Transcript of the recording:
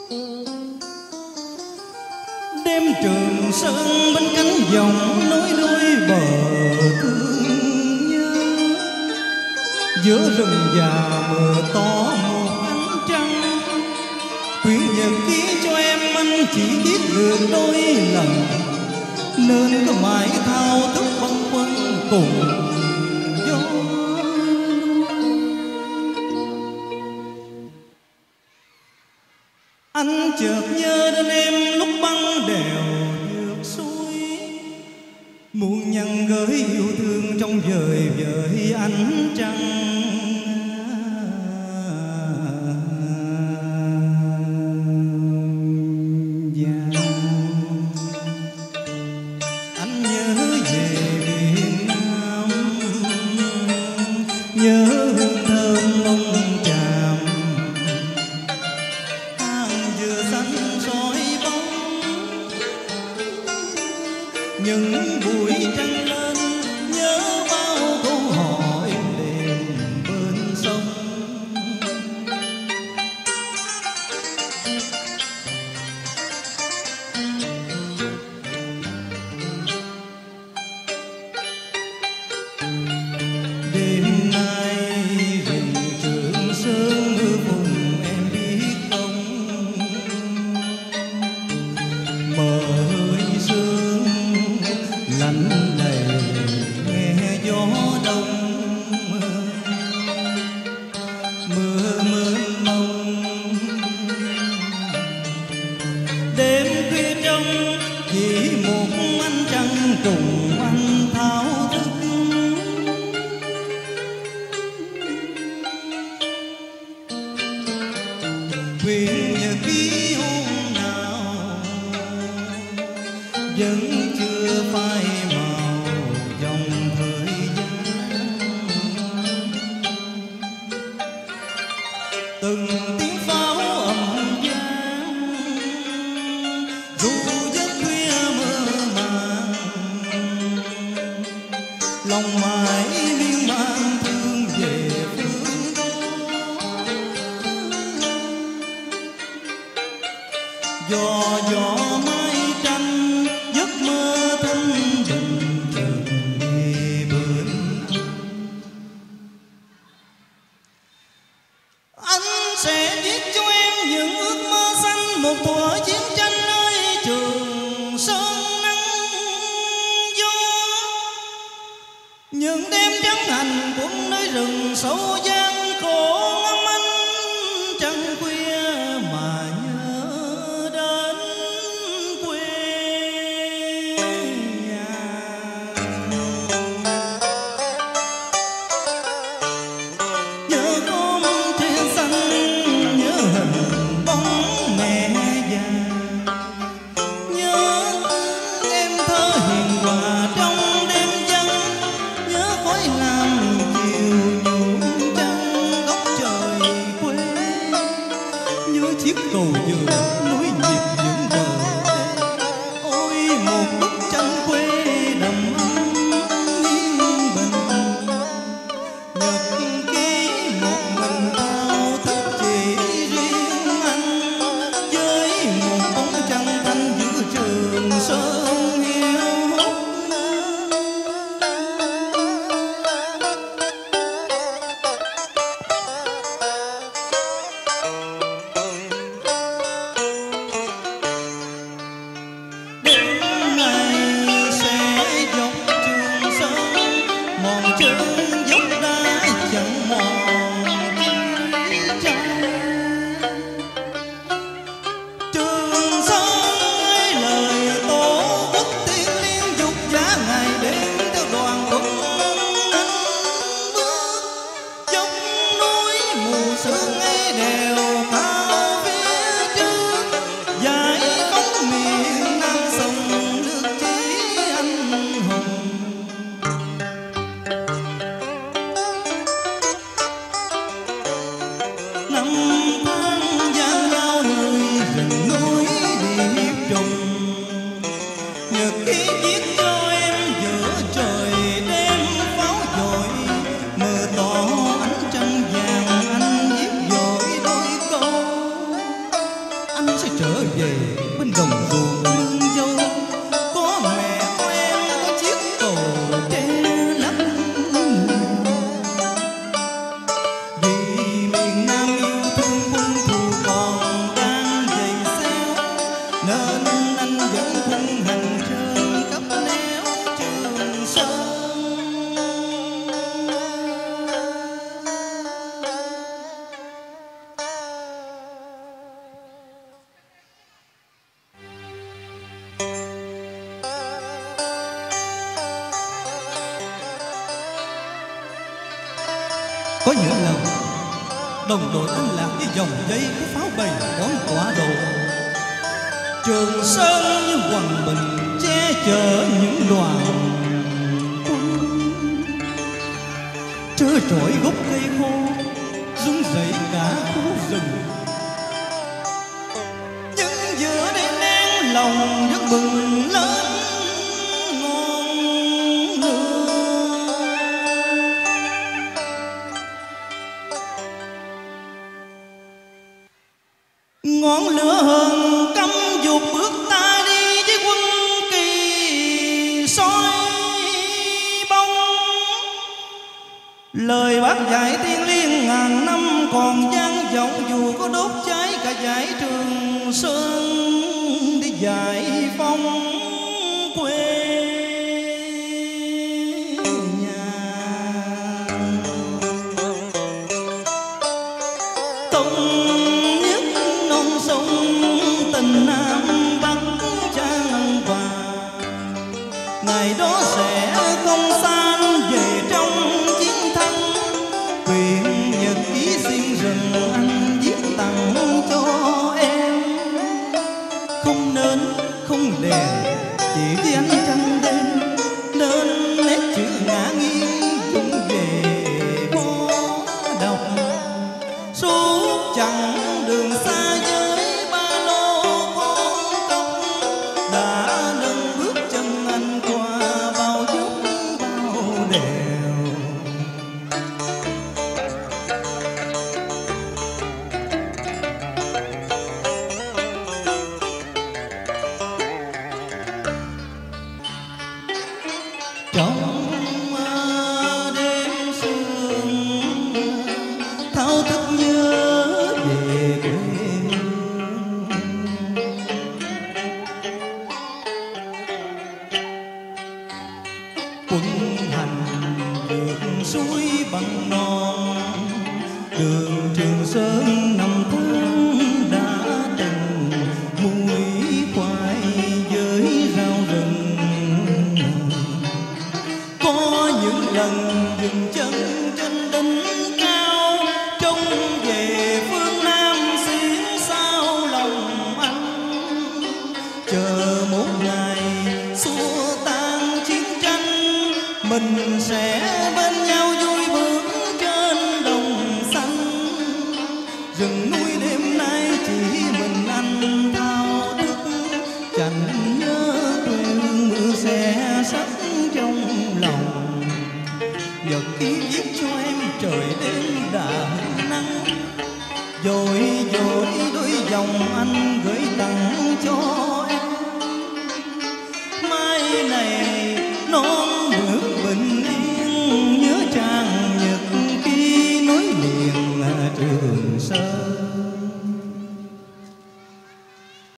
đêm Trường Sơn bên cánh dòng nối đôi bờ thương nhớ, giữa rừng già mờ tỏ một ánh trăng. Quyển nhật ký cho em anh chỉ viết được đôi lần, nên có mãi thao thức băn khoăn cùng gió. Anh chợt nhớ đến em lúc băng đèo vượt suối, muôn nhân gửi yêu thương trong vời vợi ánh trăng. Anh nhớ về miền Nam, nhớ hương thơm mông tràm, hàng dừa xanh soi bóng, những buổi trăng lên nhớ bao câu hò êm đềm bên sông. Đêm nay rừng Trường Sơn mưa vùng em biết không, mờ hơi sương lạnh lầy nghe gió đông, mưa mênh mông. Đêm khuya trong chỉ một ánh trăng cùng anh thao thức, quyển nhật ký hôm nào vẫn chưa phai màu dòng thời gian. Từng tiếng pháo ầm vang ru giấc khuya mơ màng, lòng mãi miên man thương về phương đó. Gió mái tranh giấc mơ thanh bình chợt nghe bên. Anh sẽ viết cho em những ước mơ xanh, một thuở chiến tranh nơi Trường Sơn nắng gió, những đêm trắng hành quân nơi rừng sâu gian khổ ngắm ánh trăng khuya mà nhớ đến quê nhà. Nhớ con tre xanh, nhớ hình bóng mẹ già, nhớ em thơ hiền hòa trong đêm vắng, nhớ khói lam chiều nhuộm trăng góc trời quê, nhớ chiếc cầu dừa nối nhịp những bờ đê. Ôi một bức tranh quê đầm ấm yên bình, nhật ký một mình thao thức chỉ riêng anh, với một bóng trăng thanh giữa Trường Sơn hiu hắt. sẽ trở về bên đồng ruộng nương dâu. Có mẹ có em có chiếc cầu tre lắc. Vì miền Nam yêu thương quân thù còn đang dày xéo, nên anh vẫn quân hành trên khắp néo Trường Sơn. Có những lần đồng đội anh lạc với dòng dây của pháo bầy đón quả độ. Trường Sơn như hoàng bình che chở những đoàn quân. Trơ trọi gốc cây khô rung rẩy cả khu rừng. Nhưng giữa đêm đen lòng vẫn bừng lên ngọn lửa hờn căm dục bước ta đi với quân kỳ soi bóng. Lời bác dạy thiên liêng ngàn năm còn vang vọng, dù có đốt cháy cả dải Trường Sơn để giải phóng quê nhà. Tình Nam Bắc trang vàng, ngày đó sẽ không san về trong chiến thắng. Quyển nhật ký xuyên rừng anh viết tặng cho em. Không nên không đèn chỉ với ánh trăng đêm, nên nét chữ ngã nghiêng cũng về khó đọc. Suốt chặng đường xa trong đêm sương thao thức nhớ về quê hương. Quân hành vượt suối bằng non, đường Trường Sơn năm tháng đã từng muối khoai với rau rừng. Có những lần dừng chân trên đỉnh cao, trông về phương Nam xiển sao lòng anh. Chờ một ngày xua tan chiến tranh, mình sẽ bên nhau vui bước trên đồng xanh. Rừng núi đêm nay chỉ mình anh thao thức, chẳng nhớ quê hương mưa sẽ sắc trong lòng. Nhật ký viết cho em trời đêm đã nắng, rồi đôi dòng anh gửi tặng cho